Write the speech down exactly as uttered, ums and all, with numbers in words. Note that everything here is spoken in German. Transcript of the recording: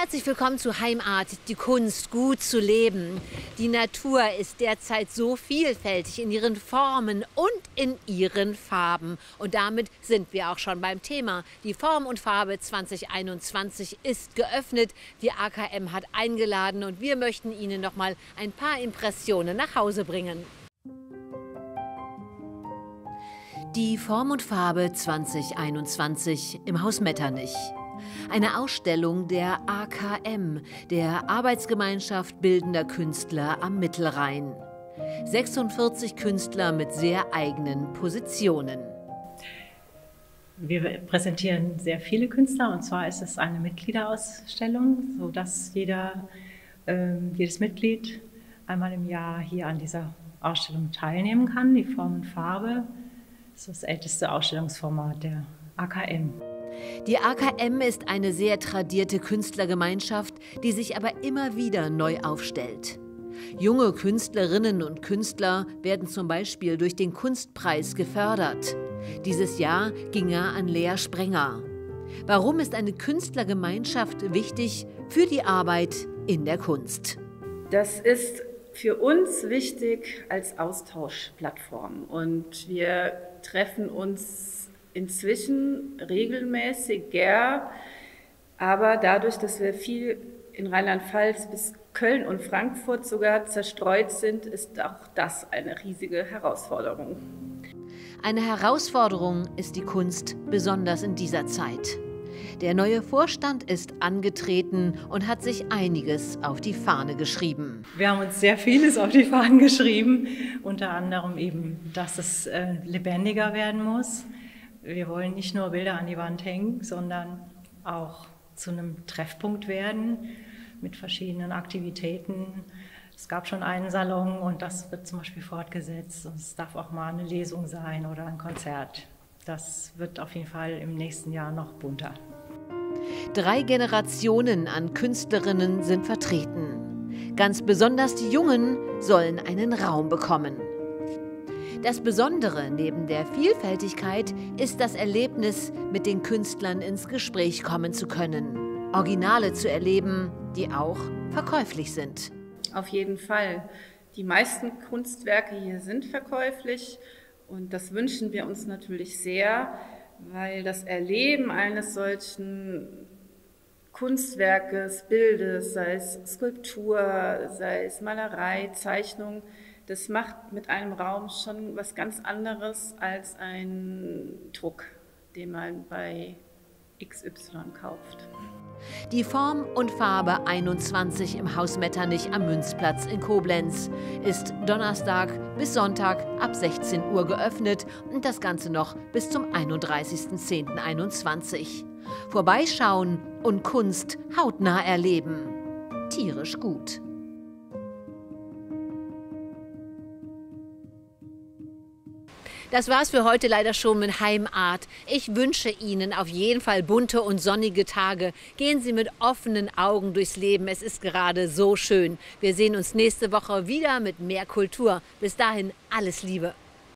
Herzlich willkommen zu Heimart, die Kunst, gut zu leben. Die Natur ist derzeit so vielfältig in ihren Formen und in ihren Farben. Und damit sind wir auch schon beim Thema. Die Form und Farbe zwanzig einundzwanzig ist geöffnet. Die A K M hat eingeladen und wir möchten Ihnen noch mal ein paar Impressionen nach Hause bringen. Die Form und Farbe zwanzig einundzwanzig im Haus Metternich. Eine Ausstellung der A K M, der Arbeitsgemeinschaft Bildender Künstler am Mittelrhein. sechsundvierzig Künstler mit sehr eigenen Positionen. Wir präsentieren sehr viele Künstler, und zwar ist es eine Mitgliederausstellung, sodass jeder, äh, jedes Mitglied einmal im Jahr hier an dieser Ausstellung teilnehmen kann. Die Form und Farbe ist das älteste Ausstellungsformat der A K M. Die A K M ist eine sehr tradierte Künstlergemeinschaft, die sich aber immer wieder neu aufstellt. Junge Künstlerinnen und Künstler werden zum Beispiel durch den Kunstpreis gefördert. Dieses Jahr ging er an Lea Sprenger. Warum ist eine Künstlergemeinschaft wichtig für die Arbeit in der Kunst? Das ist für uns wichtig als Austauschplattform, und wir treffen uns inzwischen regelmäßiger, aber dadurch, dass wir viel in Rheinland-Pfalz bis Köln und Frankfurt sogar zerstreut sind, ist auch das eine riesige Herausforderung. Eine Herausforderung ist die Kunst, besonders in dieser Zeit. Der neue Vorstand ist angetreten und hat sich einiges auf die Fahne geschrieben. Wir haben uns sehr vieles auf die Fahnen geschrieben, unter anderem eben, dass es äh, lebendiger werden muss. Wir wollen nicht nur Bilder an die Wand hängen, sondern auch zu einem Treffpunkt werden mit verschiedenen Aktivitäten. Es gab schon einen Salon und das wird zum Beispiel fortgesetzt. Und es darf auch mal eine Lesung sein oder ein Konzert. Das wird auf jeden Fall im nächsten Jahr noch bunter. Drei Generationen an Künstlerinnen sind vertreten. Ganz besonders die Jungen sollen einen Raum bekommen. Das Besondere neben der Vielfältigkeit ist das Erlebnis, mit den Künstlern ins Gespräch kommen zu können. Originale zu erleben, die auch verkäuflich sind. Auf jeden Fall. Die meisten Kunstwerke hier sind verkäuflich, und das wünschen wir uns natürlich sehr, weil das Erleben eines solchen Kunstwerkes, Bildes, sei es Skulptur, sei es Malerei, Zeichnung, das macht mit einem Raum schon was ganz anderes als ein Druck, den man bei X Y kauft. Die Form und Farbe einundzwanzig im Haus Metternich am Münzplatz in Koblenz ist Donnerstag bis Sonntag ab sechzehn Uhr geöffnet und das Ganze noch bis zum einunddreißigsten zehnten einundzwanzig. Vorbeischauen und Kunst hautnah erleben. Tierisch gut. Das war's für heute leider schon mit Heimart. Ich wünsche Ihnen auf jeden Fall bunte und sonnige Tage. Gehen Sie mit offenen Augen durchs Leben. Es ist gerade so schön. Wir sehen uns nächste Woche wieder mit mehr Kultur. Bis dahin alles Liebe.